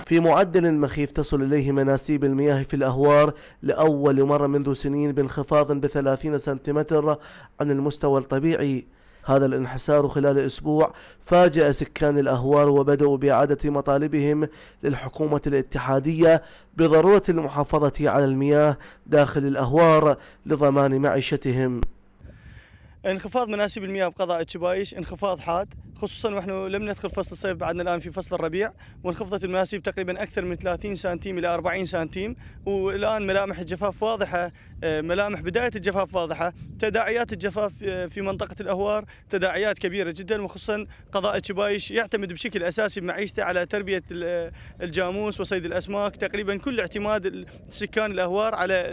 في معدل مخيف تصل إليه مناسيب المياه في الأهوار لأول مرة منذ سنين بانخفاض ب30 سنتيمتر عن المستوى الطبيعي. هذا الانحسار خلال أسبوع فاجأ سكان الأهوار، وبدأوا بإعادة مطالبهم للحكومة الاتحادية بضرورة المحافظة على المياه داخل الأهوار لضمان معيشتهم. انخفاض مناسيب المياه بقضاء تشبايش انخفاض حاد، خصوصا ونحن لم ندخل فصل الصيف، بعدنا الان في فصل الربيع، وانخفضت المناسيب تقريبا اكثر من 30 سنتيم الى 40 سنتيم، والان ملامح الجفاف واضحه، ملامح بدايه الجفاف واضحه. تداعيات الجفاف في منطقه الاهوار تداعيات كبيره جدا، وخصوصا قضاء تشبايش يعتمد بشكل اساسي بمعيشته على تربيه الجاموس وصيد الاسماك. تقريبا كل اعتماد سكان الاهوار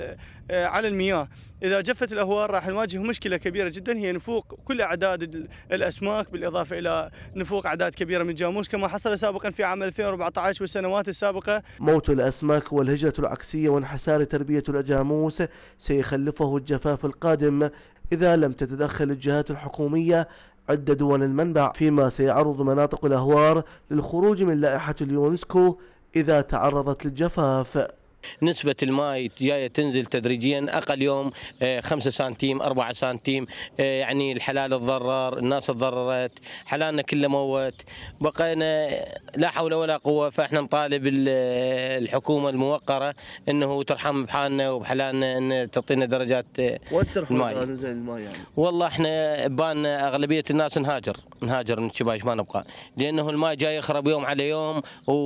على المياه. إذا جفت الأهوار راح نواجه مشكلة كبيرة جدا، هي نفوق كل أعداد الأسماك، بالإضافة إلى نفوق أعداد كبيرة من الجاموس كما حصل سابقا في عام 2014 والسنوات السابقة. موت الأسماك والهجرة العكسية وانحسار تربية الجاموس سيخلفه الجفاف القادم إذا لم تتدخل الجهات الحكومية عند دول المنبع، فيما سيعرض مناطق الأهوار للخروج من لائحة اليونسكو إذا تعرضت للجفاف. نسبة الماء جاية تنزل تدريجيا، أقل يوم 5 سنتيم 4 سنتيم، يعني الحلال تضرر، الناس تضررت، حلالنا كله موت، بقينا لا حول ولا قوة. فإحنا نطالب الحكومة الموقرة أنه ترحم بحالنا وبحلالنا، أن تعطينا درجات الماء. نزل الماء يعني. والله إحنا بان أغلبية الناس نهاجر من تشبايش، ما نبقى، لأنه الماء جاي يخرب يوم على يوم،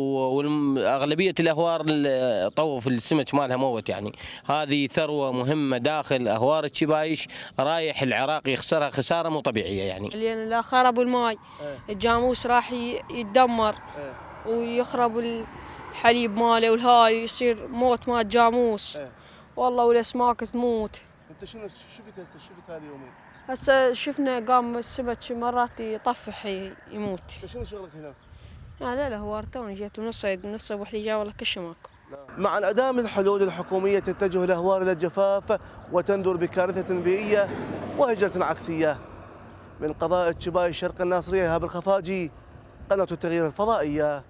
وأغلبية الأهوار طوف السمك مالها موت. يعني هذه ثروة مهمة داخل أهوار تشبايش، رايح العراق يخسرها خسارة مو طبيعية. يعني لأن لا خربوا الماي الجاموس راح يتدمر ويخرب الحليب ماله، والهاي يصير موت مال جاموس والله، والأسماك تموت. أنت شنو شفت هاليومين؟ هسه شفنا قام السمك مرات يطفح يموت. أنت شنو شغلك هنا؟ لا هو توني جيت من الصيد من الصبح اللي جا والله كل شيء ماكو. مع انعدام الحلول الحكومية تتجه الأهوار إلى الجفاف وتنذر بكارثة بيئية وهجرة عكسية. من قضاء تشبايش شرق الناصرية، إيهاب الخفاجي، قناة التغيير الفضائية.